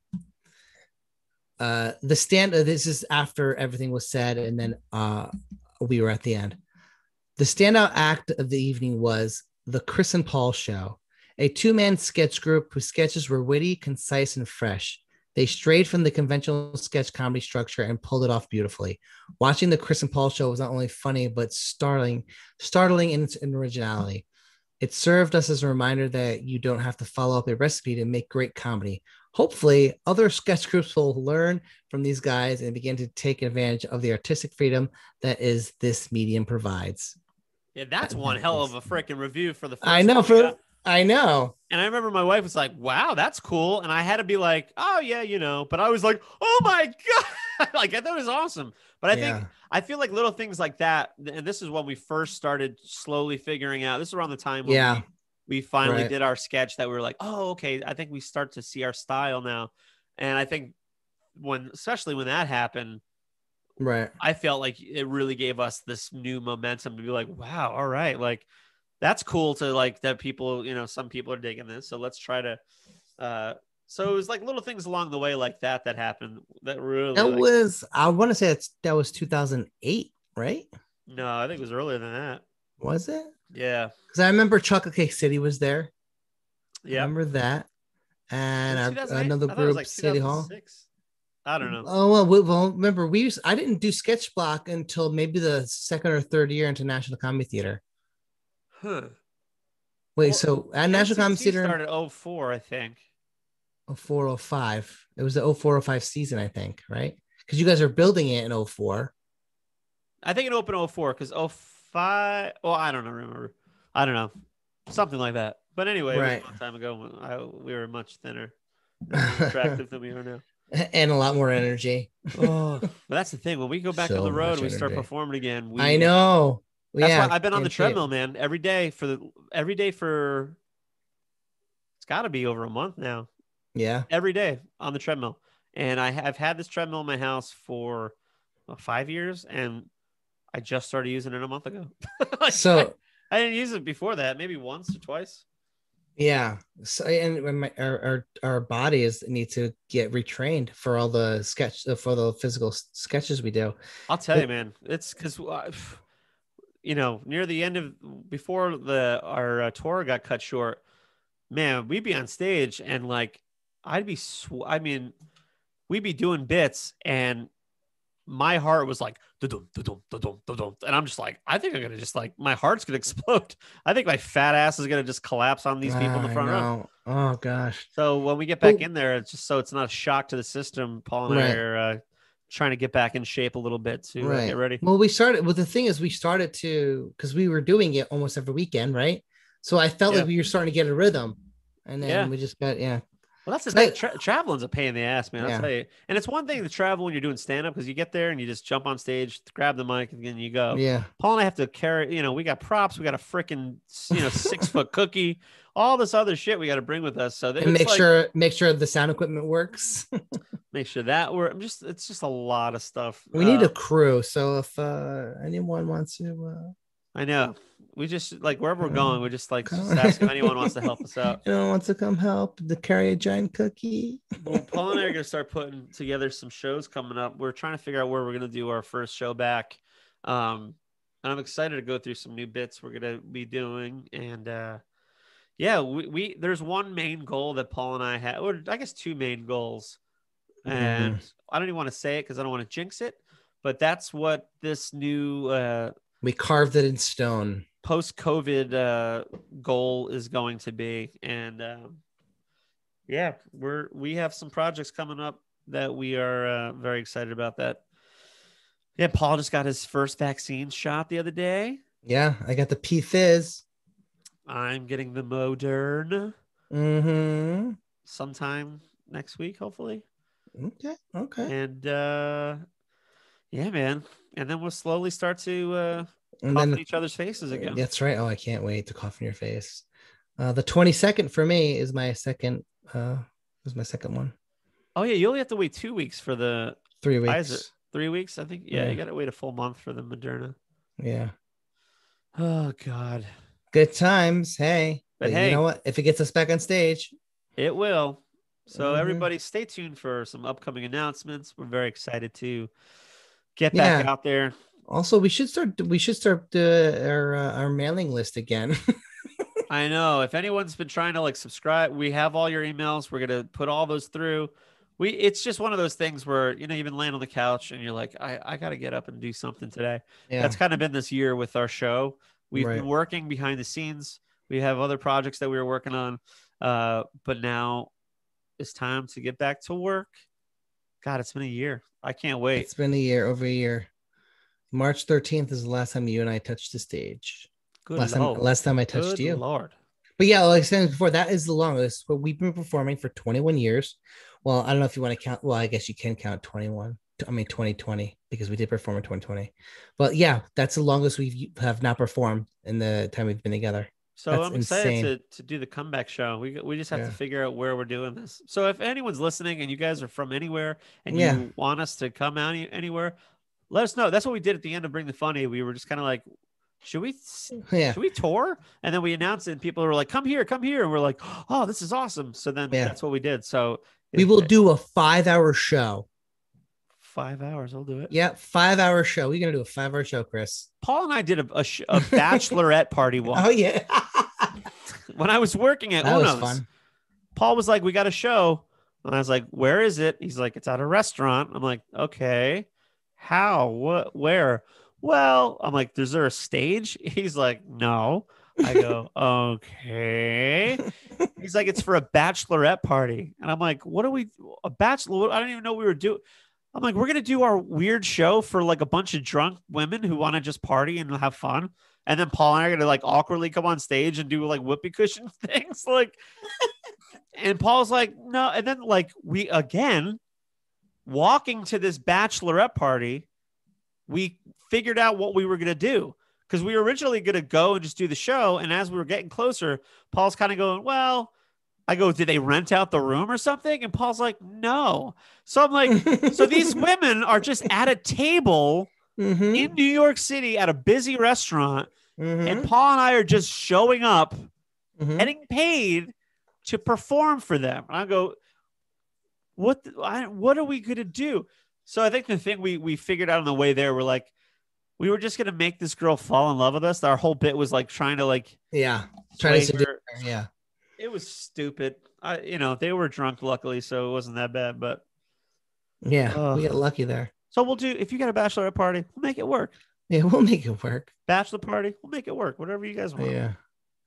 Uh, the stand. Uh, this is after everything was said, and then uh, we were at the end. The standout act of the evening was the Chris and Paul Show, a two-man sketch group whose sketches were witty, concise, and fresh. They strayed from the conventional sketch comedy structure and pulled it off beautifully. Watching the Chris and Paul Show was not only funny but startling, startling in its originality. It served us as a reminder that you don't have to follow up a recipe to make great comedy. Hopefully, other sketch groups will learn from these guys and begin to take advantage of the artistic freedom that is this medium provides. Yeah, that's one hell of a freaking review for the first I know. one we For got. I know. And I remember my wife was like, wow, that's cool. And I had to be like, oh, yeah, you know, but I was like, oh my God. Like, I thought it was awesome. But I Yeah. think, I feel like little things like that. And this is when we first started slowly figuring out, this is around the time when Yeah. we, we finally Right. did our sketch that we were like, oh, okay, I think we start to see our style now. And I think when, especially when that happened, Right. I felt like it really gave us this new momentum to be like, wow, all right, like that's cool to like that people, you know, some people are digging this. So let's try to uh so it was like little things along the way like that that happened that really That like was, I want to say it's that was two thousand eight, right? no, I think it was earlier than that. Was it? Yeah. Because I remember Chocolate Cake City was there. I Yep. remember that. Was And it our two thousand eight? another I thought it was group, like City Hall. two thousand six. I don't know. Oh well, we, well, remember we used, I didn't do sketch block until maybe the second or third year into National Comedy Theater. Huh. Wait, Well, so at National Comedy N C T Theater, started oh four, I think. oh four oh five. It was the oh four oh five season, I think, right? Because you guys are building it in oh four. I think it opened oh four because oh five. Oh, I don't know. Remember, I don't know, something like that. But anyway, it was Right. a long time ago when I, we were much thinner and more attractive than we are now. And a lot more energy. Oh, but that's the thing. When we go back So on the road much and we start energy. performing again, we I know. That's Yeah, why I've been on the guarantee it. treadmill, man, every day for the every day for it's got to be over a month now. Yeah. Every day on the treadmill, and I have had this treadmill in my house for well, five years, and I just started using it a month ago. Like, So I, I didn't use it before that, maybe once or twice. yeah. So and when my our, our our bodies need to get retrained for all the sketch for the physical sketches we do. I'll tell It- you, man, it's because you know near the end of before the our uh, tour got cut short, man, we'd be on stage and like I'd be, sw- I mean, we'd be doing bits and my heart was like, da-dum, da-dum, da-dum, da-dum. And I'm just like, I think I'm going to just like, my heart's going to explode. I think my fat ass is going to just collapse on these people in the I front row. know. Oh gosh. So when we get back Well, in there, it's just so it's not a shock to the system. Paul and I Right. are uh, trying to get back in shape a little bit to uh, Right. get ready. Well, we started. Well, the thing is, we started to because we were doing it almost every weekend, right? So I felt Yeah. like we were starting to get a rhythm, and then Yeah. we just got yeah. Well, that's the But- thing. Tra- traveling's a pain in the ass, man. I'll Yeah. tell you. And it's one thing to travel when you're doing stand up because you get there and you just jump on stage, grab the mic, and then you go. Yeah. Paul and I have to carry, you know, we got props, we got a freaking, you know, six foot cookie, all this other shit we got to bring with us. So And make like, sure make sure the sound equipment works. make sure that we're I'm just, it's just a lot of stuff. We need Uh, a crew. So if uh anyone wants to uh I know. We just like wherever we're Uh, going, we just like come- just ask if anyone wants to help us out. anyone wants to come help to carry a giant cookie. Well, Paul and I are gonna start putting together some shows coming up. We're trying to figure out where we're gonna do our first show back. Um, and I'm excited to go through some new bits we're gonna be doing. And uh, yeah, we, we there's one main goal that Paul and I had, or I guess two main goals. And I don't even want to say it because I don't want to jinx it, but that's what this new uh, We carved it in stone. post-COVID uh, goal is going to be. And um, yeah, we're we have some projects coming up that we are uh, very excited about. That yeah, Paul just got his first vaccine shot the other day. Yeah, I got the P Fizz. I'm getting the Modern Mm-hmm. sometime next week, hopefully. Okay. Okay. And uh, yeah, man. And then we'll slowly start to uh, And cough then in each other's faces again. that's right. Oh, I can't wait to cough in your face. Uh, the twenty-second for me is my second. Uh, is my second one. Oh yeah, you only have to wait two weeks for the Three weeks. Pfizer. Three weeks, I think. Yeah, Yeah. you got to wait a full month for the Moderna. Yeah. Oh God, Good times. Hey. But But hey. you know what? If it gets us back on stage, it will. So Mhm. everybody, stay tuned for some upcoming announcements. We're very excited to get back Yeah. out there. also we should start. We should start uh, our uh, our mailing list again. I know if anyone's been trying to like subscribe, we have all your emails. We're gonna put all those through. We it's just one of those things where you know you've been laying on the couch and you're like, I I got to get up and do something today. Yeah. That's kind of been this year with our show. We've Right. been working behind the scenes. We have other projects that we were working on, uh, but now it's time to get back to work. God, it's been a year. I can't wait. It's been a year, over a year. March thirteenth is the last time you and I touched the stage. Good last time, Lord. last time I touched Good you. Lord. But yeah, like I said before, that is the longest. But we've been performing for twenty-one years. Well, I don't know if you want to count. Well, I guess you can count twenty-one. I mean, twenty twenty because we did perform in twenty twenty. But yeah, that's the longest we have not performed in the time we've been together. So That's I'm excited insane. to, to do the comeback show. We we just have Yeah. to figure out where we're doing this. So if anyone's listening and you guys are from anywhere and Yeah. you want us to come out any- anywhere, let us know. That's what we did at the end of Bring the Funny. We were just kind of like, should we, Yeah. should we tour? And then we announced it and people were like, come here, come here. And we're like, oh, this is awesome. So then Yeah. that's what we did. So we will do a five hour show. Five hours. I'll do it. Yeah. Five hour show. We're going to do a five hour show, Chris. Paul and I did a, a, sh- a bachelorette party once. Oh, yeah. When I was working at that Uno's, was fun. Paul was like, we got a show. And I was like, where is it? He's like, it's at a restaurant. I'm like, okay. How? What? Where? Well, I'm like, is there a stage? He's like, no. I go, okay. He's like, it's for a bachelorette party. And I'm like, what are we, a bachelor? I don't even know what we were doing. I'm like, we're going to do our weird show for like a bunch of drunk women who want to just party and have fun. And then Paul and I are going to like awkwardly come on stage and do like whoopee cushion things. Like, and Paul's like, no. And then like we, again, walking to this bachelorette party, we figured out what we were going to do. Because we were originally going to go and just do the show. And as we were getting closer, Paul's kind of going, well, I go, did they rent out the room or something? And Paul's like, no. So I'm like, so these women are just at a table mm-hmm. in New York City at a busy restaurant. Mm-hmm. And Paul and I are just showing up, mm-hmm. getting paid to perform for them. And I go, what, the, I, what are we going to do? So I think the thing we, we figured out on the way there, we're like, we were just going to make this girl fall in love with us. Our whole bit was like trying to like, yeah, trying to, her. yeah. It was stupid. I, you know, they were drunk, luckily, so it wasn't that bad. But yeah, uh, we got lucky there. So we'll do. If you got a bachelorette party, we'll make it work. Yeah, we'll make it work. Bachelor party, we'll make it work. Whatever you guys want. Yeah.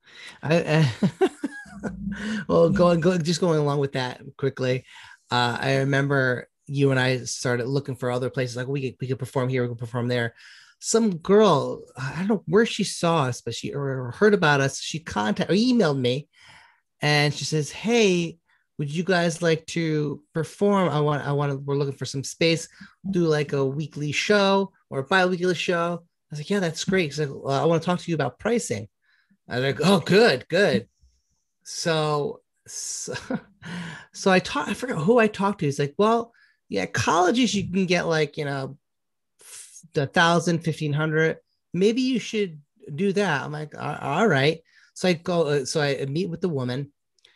I, I well, going go, just going along with that quickly. Uh, I remember you and I started looking for other places. Like we could we could perform here, we could perform there. Some girl, I don't know where she saw us, but she or heard about us. She contacted or emailed me. And she says, hey, would you guys like to perform? I want, I want to, we're looking for some space, do like a weekly show or a bi-weekly show. I was like, yeah, that's great. She's like, well, I want to talk to you about pricing. I was like, oh, good, good. So, so, so I talked, I forgot who I talked to. He's like, well, yeah, colleges, you can get like, you know, a thousand, fifteen hundred. Maybe you should do that. I'm like, all right. So I go, so I meet with the woman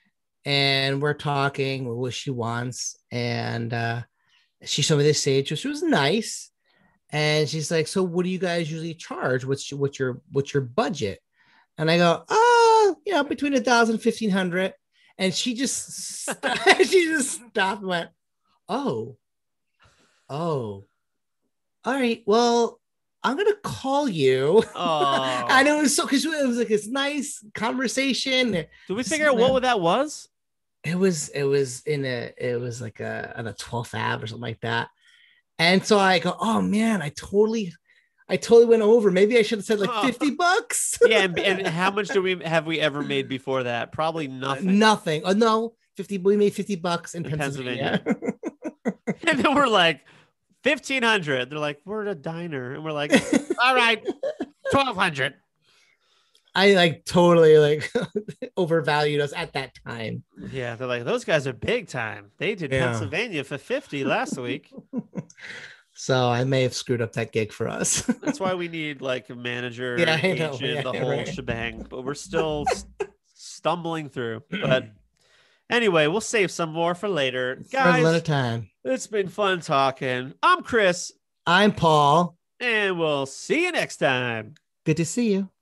and we're talking what she wants. And uh, she showed me this stage, which was nice. And she's like, so what do you guys usually charge? What's your, what's your, what's your budget? And I go, oh, you know, between a thousand, fifteen hundred. And she just, st- she just stopped and went, oh, oh, all right. Well, I'm going to call you. Oh. And it was so, because it was like this nice conversation. Did we figure out what that was? It was, it was in a, it was like a, on a twelfth Ave or something like that. And so I go, oh man, I totally, I totally went over. Maybe I should have said like fifty bucks. Yeah. And, and how much do we, have we ever made before that? Probably nothing. Uh, nothing. Oh no, fifty, we made fifty bucks in, in Pennsylvania. Pennsylvania. And then we're like, fifteen hundred. They're like, we're at a diner. And we're like, all right, twelve hundred. I like totally like overvalued us at that time. Yeah. They're like, those guys are big time. They did Yeah. Pennsylvania for fifty last week. So I may have screwed up that gig for us. That's why we need like a manager, Yeah, I agent, know. Yeah, the whole right. shebang, but we're still st- stumbling through. But anyway, we'll save some more for later. For another Guys, time. it's been fun talking. I'm Chris, I'm Paul. and we'll see you next time. Good to see you.